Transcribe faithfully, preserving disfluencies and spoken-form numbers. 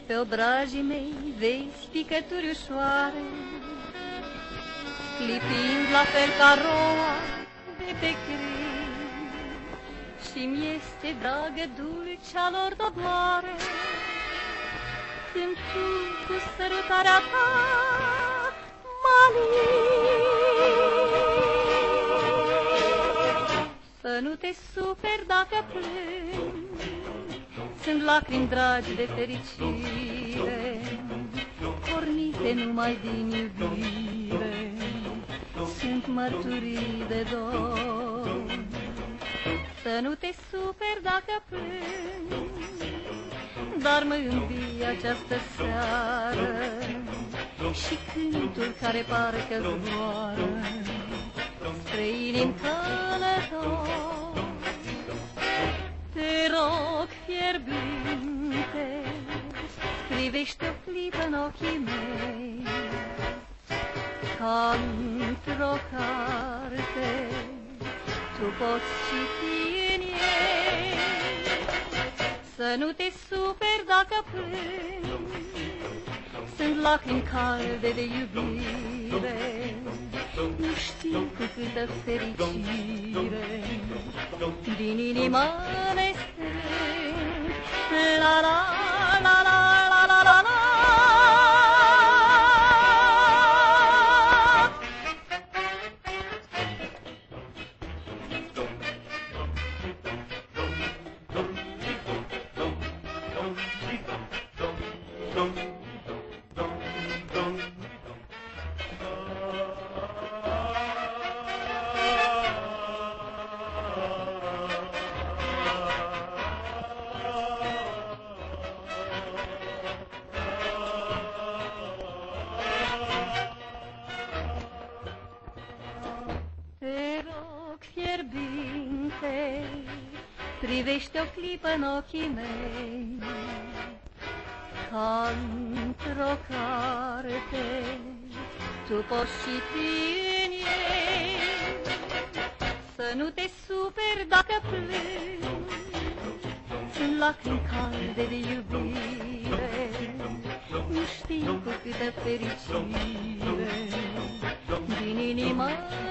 Pe obrajii mei vezi picături ușoare, clipind la fel ca roa de pe crin. Și-mi este dragă dulcea lor doboare, când tu cu sărutarea ta mă Să nu te superi dacă plâng, sunt lacrimi dragi de fericire, pornite numai din iubire, sunt mărturii de dor. Să nu te superi dacă plâng, dar mă îmbie această seară și cântul care parcă zboară spre inim călător. Te rog, fierbinte, privește o clipă în ochii mei, ca într-o carte tu poți citi în ei. Să nu te superi dacă plâng, sunt lacrimi calde de iubire, nu știu cu câtă fericire din inima ne strâng. La la la la la la la la. Fierbinte, privește o clipă în ochii mei, ca într-o carte tu poți citi în ei. Să nu te superi dacă plâng, sunt lacrimi calde de iubire, nu știu cu câtă fericire din inima